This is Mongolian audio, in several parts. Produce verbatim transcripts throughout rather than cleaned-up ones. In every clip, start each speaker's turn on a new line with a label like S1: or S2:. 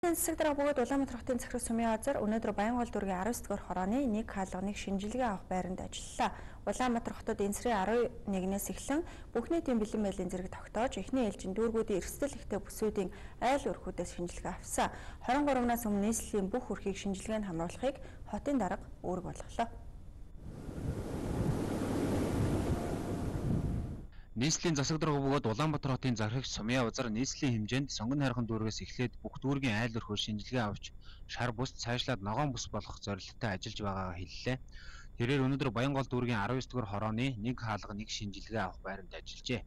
S1: Засаг дарга бөгөөд Улаанбаатар хотын захирал сумын газар өнөөдөр Баянгол дүүргийн аравс дахь хорооны нэг хаалганыг шинжилгээ авах байранд ажиллалаа. Улаанбаатар хотод энэ сарын арван нэгнээс эхлэн бүх нийтийн бэлэн байлын зэрэг тогтоож, эхний ээлжин дүүргүүдийн эрсдэл ихтэй бүсүүдийн айл өрхүүдээс шинжилгээ авсан. хорин гуравнаас өмнө нийслэлийн бүх өрхийг шинжилгээнд хамруулахыг хотын дарга үүрэг болголоо.
S2: Нийслэлийн засаг дарга бөгөөд Улаанбаатар хотын захирагч сумын газар нийслэлийн хэмжээнд сонгон хайрхан дүүргээс эхлээд бүх дүүргийн айл өрхөөр шинжилгээ авч шар бус цаашлаад ногоон бус болгох зорилттой ажиллаж байгаагаа хэллээ. Тэрээр өнөөдөр Баянгол дүүргийн аравын дугаар хорооны нэг хаалга нэг шинжилгээ авах байранд ажиллажээ.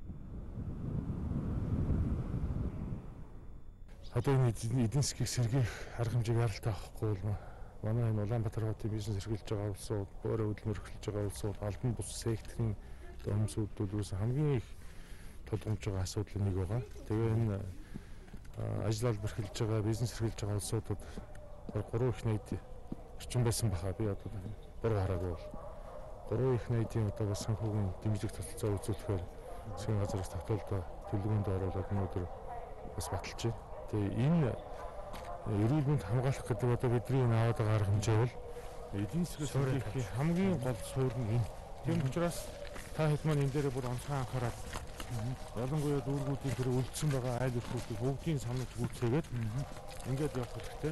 S3: Одоо энэ эдийн засгийг сэргээх арга хэмжээг арилтаа авахгүй бол манай энэ Улаанбаатар хотын бизнес эрхэлж байгаа улсууд, өөрөө хөдөлмөр эрхэлж байгаа улсууд, албан бус секторын өмсөлдөлөөс хамгийн их тулгамж байгаа асуудал нэг байгаа. Тэгээ энэ ажил албар эрхэлж байгаа, бизнес эрхэлж байгаа улсуудад гурван их найд орчин байсан баха. Би одоо гурван хараагүй бол гурван их найдын одоо бас санхүүгийн дэмжлэг тогтолцоо үзүүлэхээр засгийн газраас тогтоолдоо төлөвлөгөөнд оруулаад өнөөдөр бас баталж байна. Тэгээ энэ эрүүл мэнд хамгаалах гэдэг одоо бидний аваад байгаа арга хэмжээ бол эдийн засгийн сөрөгийн хамгийн гол суурь нь энэ. Тийм учраас та хэд маань энэ дээр бүр онцгой анхаарал ялангуяа дүүргүүдийн тэр үлдсэн байгаа айл өрхүүдийг бүгдийг санаж гүйцээгээд ингээд явах хэрэгтэй.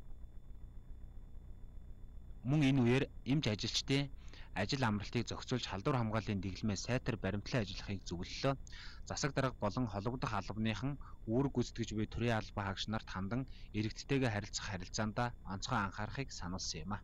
S2: Мөн энэ үеэр эмч ажилчдын ажил амралтыг зохицуулж халдвар хамгааллын дэглэмээ сайтар баримтлан ажиллахыг зөвлөлөө. Засаг дарга болон холбогдох албаныхан үүрэг гүйцэтгэж буй төрийн албан хаагч нарт хандан иргэдтэйгээ харилцах харилцаандаа онцгой анхаарахыг сануулсан юм а.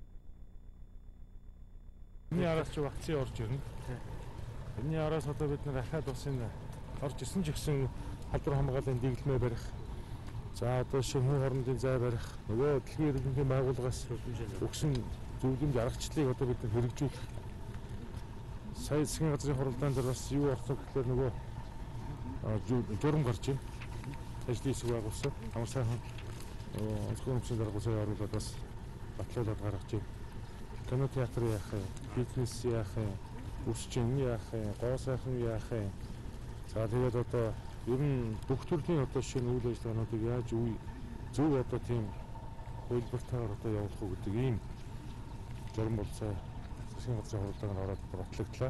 S3: Энэний араас ч вакцины орж ирнэ. Энэний араас одоо бид нар ахаад бас энэ орж ирсэн ч гэсэн халдвар хамгааллын дэглэмээ барих. За одоо шинэ хоорондын зай барих. Нөгөө дэлхийн эрдэмтдийн байгууллагаас өгсөн зөвлөмж аргачлалыг одоо бид нар хэрэгжүүлэх. Сая засгийн газрын хуралдаан дээр бас юу орсон гэхээр нөгөө журам гарч байна. Ажлын хэсэг байгуулсан. Амар сайхан онцгой өмчийн даргуулсаа оруулаад бас батлуулаад гаргаж байна. Кино театр яах юм, бизнес яах юм, үсчин яах юм, гоо сайхан яах юм. За тэгээд одоо ер нь бүх төрлийн одоо шинэ үйл ажиллагаануудыг яаж үе зөв одоо тийм хөлбөртөөр одоо явуулах уу гэдэг ийм журам болцоо засгийн газрын хуралдаанд ороод батлагдлаа.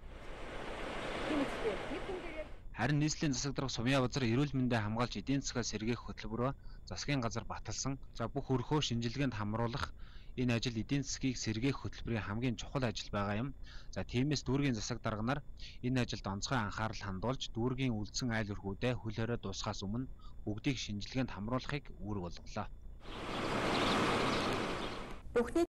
S2: Харин нийслэлийн засаг дарга сумын газар эрүүл мэндэ хамгаалж эдийн засгаа сэргээх хөтөлбөрөөр засгийн газар баталсан. За бүх өрхөө шинжилгээнд хамруулах энэ ажил эдийн засгийг сэргээх хөтөлбөрийн хамгийн чухал ажил байгаа юм. За тиймээс дүүргийн засаг дарга нар энэ ажилд онцгой анхаарал хандуулж дүүргийн үлдсэн айл өрхүүдээ хөл хорой дуусгахаас өмнө бүгдийг шинжилгээнд хамруулахыг үүрэг болголоо.